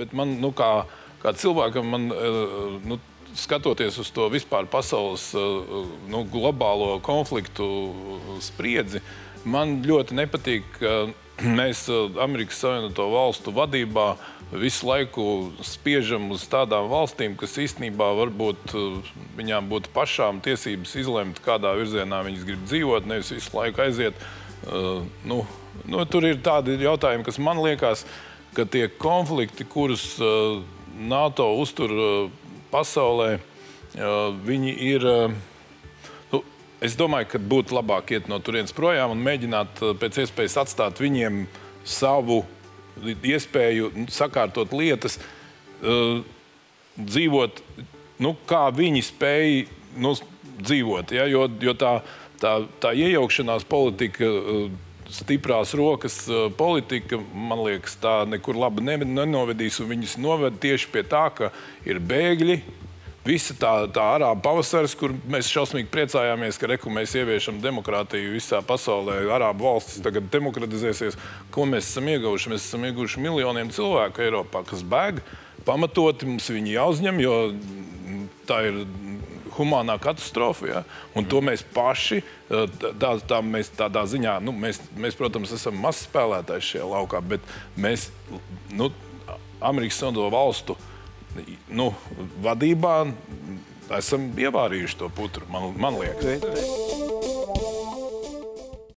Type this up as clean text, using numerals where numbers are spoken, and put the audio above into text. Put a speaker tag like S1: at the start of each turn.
S1: bet man, nu, kā cilvēkam, man, nu, skatoties uz to vispār pasaules, nu, globālo konfliktu spriedzi, man ļoti nepatīk, ka mēs Amerikas Savienoto Valstu vadībā visu laiku spiežam uz tādām valstīm, kas īstenībā varbūt viņām būtu pašām tiesības izlemt, kādā virzienā viņas grib dzīvot, nevis visu laiku aiziet. Nu, tur ir tādi jautājumi, kas man liekas, ka tie konflikti, kurus NATO uztur pasaulē, viņi ir... Es domāju, ka būtu labāk iet no turienes projām un mēģināt pēc iespējas atstāt viņiem savu iespēju sakārtot lietas, dzīvot, nu, kā viņi spēj dzīvot. Ja? Jo tā iejaukšanās politika, stiprās rokas politika, man liekas, tā nekur labi nenovedīs, un viņas noved tieši pie tā, ka ir bēgļi. Visa tā arābu pavasaris, kur mēs šausmīgi priecājāmies, ka mēs ieviešam demokrātiju visā pasaulē, arābu valstis tagad demokratizēsies. Ko mēs esam ieguvuši? Mēs esam ieguvuši miljoniem cilvēku Eiropā, kas bēg, pamatoti mums viņi jāuzņem, jo tā ir humānā katastrofa. Ja? Un to mēs paši, mēs tādā ziņā, nu, mēs, protams, esam mazs spēlētājs šajā laukā, bet mēs, nu, Amerikas Savienoto Valstu vadībā esam ievārījuši to putru, man liekas.